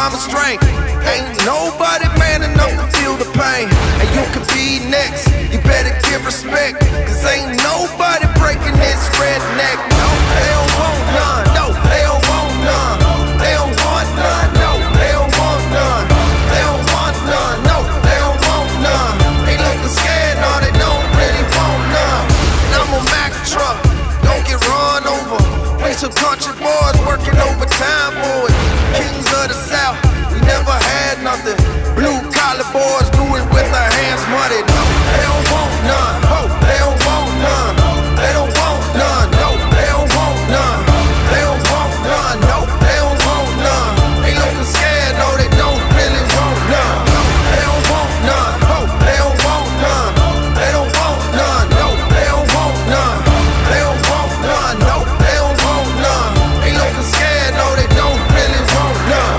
promise strength. Ain't nobody man enough to feel the pain. And you could be next, you better give respect, cause ain't nobody breaking this redneck. No, they don't want none. No, they don't want none. They don't want none. No, they don't want none. They don't want none. No, they don't want none. They looking scared, no, they don't really want none. And I'm a Mack truck, don't get run over. We some country boys working overtime, boys. Kings of the South, we never had nothing. Blue collar boys do it with their hands muddied. No, they don't want none. Oh, they don't want none. They don't want none. No, they don't want none. They don't want none. No, they don't want none. They looking scared, no, they don't really want none. They don't want none. Oh, they don't want none. They don't want none. No, they don't want none. They don't want none. No, they don't want none. They looking scared, no, they don't really want none.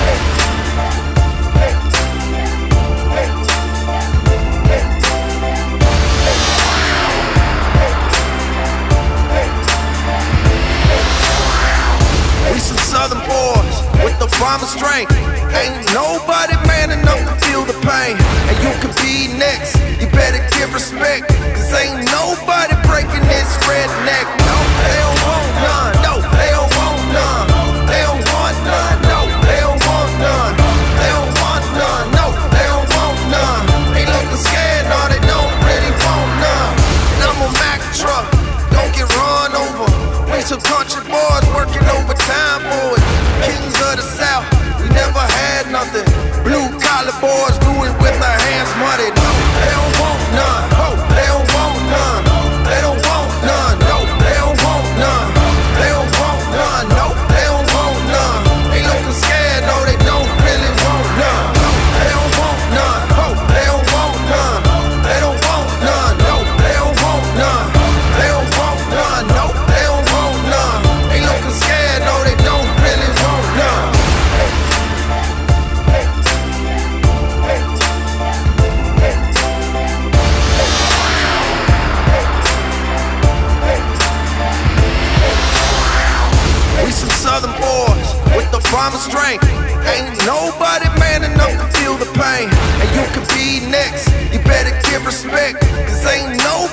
We some Southern boys with the promise strength. Ain't nobody man enough to feel the pain. And you could be next, you better give respect, cause ain't nobody breaking this redneck. No, they don't want none. No, they don't want none. They don't want none. No, they don't want none. They don't want none. No, they don't want none. They looking scared, no, they don't really want none. And I'm a Mack truck, don't get run over. We some country boys working overtime, boys. Kings of the South, we never had nothing. Blue collar boys do it with their hands muddied. No, they don't want none. Oh, they don't want none. They don't want none. No, they don't want none. They don't want none. No, they don't want none. They looking scared, no, they don't really want none. They don't want none. Oh, they don't want none. They don't want none. No, they don't want none. They don't want none. No, they don't want none. They looking scared, no, they don't really want none. We some Southern boys with the promise strength. Ain't nobody man enough to feel the pain. And you could be next, you better give respect, cause ain't nobody